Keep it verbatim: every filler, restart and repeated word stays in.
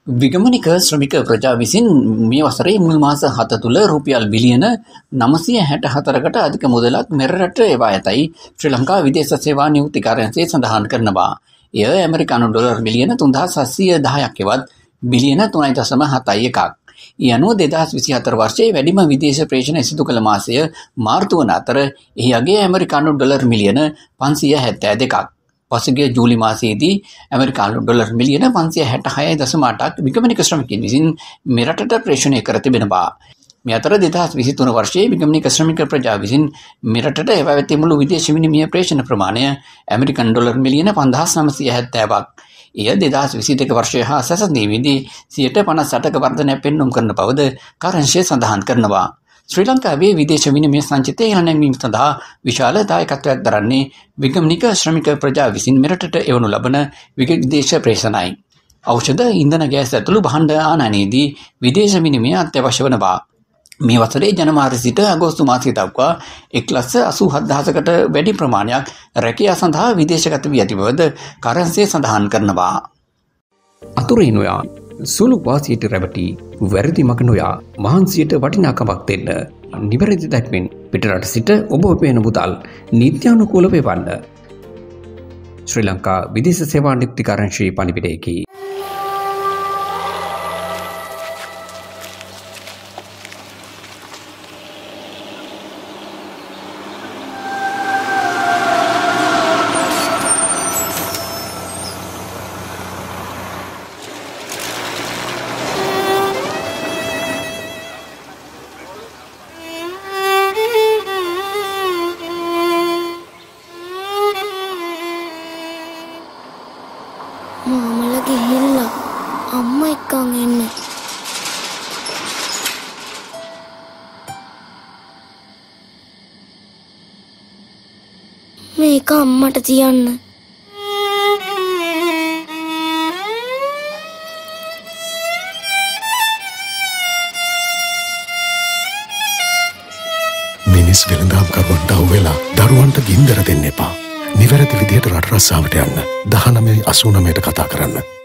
විගමනික ශ්‍රමික ප්‍රජා විසින් මේ වසරේ මුල් මාස හත තුළ රුපියල් බිලියන නවසිය හැට හතරකට අධික මුදලක් මෙරටට එවා ඇතැයි ශ්‍රී ලංකා විදේශ සේවා නියුක්ති කාර්යාලය සඳහන් කරනවා. එය ඇමරිකානු ඩොලර් මිලියන තුන්දහස් සත්සිය දහයක් එවත් බිලියන තුනයි දශම හතයි එකක්. ඒ අනුව දෙදහස් විසිහතර වර්ෂයේ වැඩිම විදේශ ප්‍රේෂණ සිදු කළ මාසය මාර්තු වන අතර එහි අගය ඇමරිකානු ඩොලර් මිලියන පන්සිය හැත්තෑ දෙකක්. පසුගිය ජූලි මාසයේදී ඇමරිකානු ඩොලර් මිලියන පන්සිය හැට හය දශම අටක් විගමනික ශ්‍රමිකයින් විසින් මෙරටට ප්‍රේෂණය කර තිබෙනවා. මේ අතර දෙදහස් විසිතුන වර්ෂයේ විගමනික ශ්‍රමික ප්‍රජා විසින් මෙරටට එවා ඇති මුළු විදේශ විනිමය ප්‍රේෂණ ප්‍රමාණය ඇමරිකන් ඩොලර් මිලියන පන්දහස් නවසිය හැත්තෑවක්. එය දෙදහස් විසිදෙක වර්ෂය හා සැසඳීමේදී සියයට පනස් අටක වර්ධනයක් පෙන්නුම් කරන බවද කාර්යාංශය සඳහන් කරනවා. ශ්‍රී ලංකාවේ විදේශ විනිමය සංචිතය ඉහළ නැංවීම සඳහා විශාල දායකත්වයක් දරන්නේ විගමනික ශ්‍රමික ප්‍රජා විසින් මෙරටට එවනු ලබන විදේශ ප්‍රේෂණයි. ඖෂධ, ඉන්ධන ගෑස් ඇතුළු භාණ්ඩ ආනයනයේදී විදේශ විනිමය අත්‍යවශ්‍ය වනවා. මේ වසරේ ජනවාරි සිට අගෝස්තු මාසය දක්වා එක් ලක්ෂ අසූ හත් දහසකට වැඩි ප්‍රමාණයක් රැකියා සඳහා විදේශගත වී ඇති බවද කාර්යාංශය සඳහන් කරනවා. අතුරේ නොයා සුළු වාසියට රැවටි වැරදි මඟ නොයා මහන්සියට වටිනාකමක් දෙන්න. නිවැරදි දැක්මෙන් පිටරට සිට ඔබ උපයන මුදල් නීත්‍යානුකූලව එවන්න. ශ්‍රී ලංකා විදේශ සේවා නියුක්ති කාර්යාංශයේ පණිවිඩයකි. මාමල ගිහිල්ලා අම්මා එක්කන් එන්න. මේක අම්මට තියන්න. මිනිස් වෙළඳාම් කරුවන්ට අහුවෙලා දරුවන්ට ගින්දර දෙන්න එපා. නිවැරදි විදියට රට රස්සාවට යන්න. දහනවය අසූ නවයට කතා කරන්න.